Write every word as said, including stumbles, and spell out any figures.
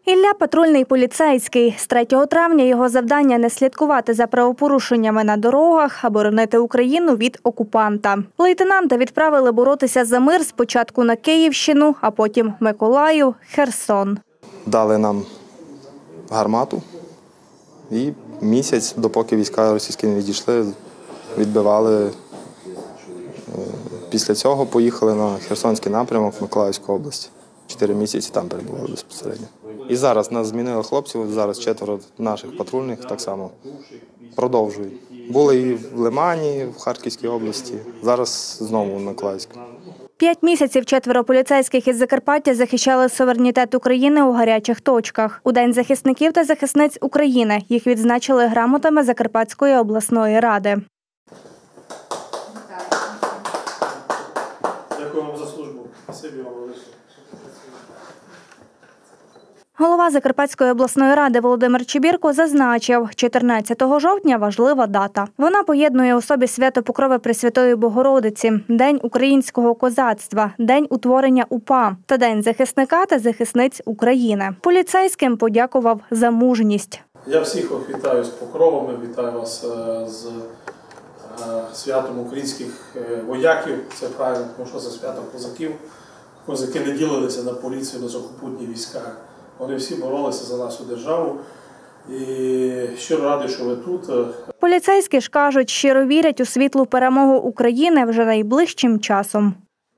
Ілля – патрульний поліцейський. З третього травня його завдання – не слідкувати за правопорушеннями на дорогах, а боронити Україну від окупанта. Лейтенанта відправили боротися за мир спочатку на Київщину, а потім Миколаїв, Херсон. Дали нам гармату і місяць, допоки війська російські не відійшли, відбивали. Після цього поїхали на Херсонський напрямок в Миколаївську область. Чотири місяці там перебували безпосередньо. І зараз нас змінили хлопців, зараз четверо наших патрульних так само продовжують. Були і в Лимані, в Харківській області, зараз знову в Миколаївську. П'ять місяців четверо поліцейських із Закарпаття захищали суверенітет України у гарячих точках. У День захисників та захисниць України їх відзначили грамотами Закарпатської обласної ради. Дякую вам за службу. Спасибі вам велике. Голова Закарпатської обласної ради Володимир Чибірко зазначив, чотирнадцятого жовтня – важлива дата. Вона поєднує у собі свято Покрови Пресвятої Богородиці, День українського козацтва, День утворення УПА та День захисника та захисниць України. Поліцейським подякував за мужність. Я всіх вас вітаю з покровами, вітаю вас з святом українських вояків. Це правильно, тому що це свято козаків. Козаки не ділилися на поліцію, на сухопутні війська. Вони всі боролися за нашу державу. І щиро радий, що ви тут. Поліцейські ж кажуть, щиро вірять у світлу перемогу України вже найближчим часом.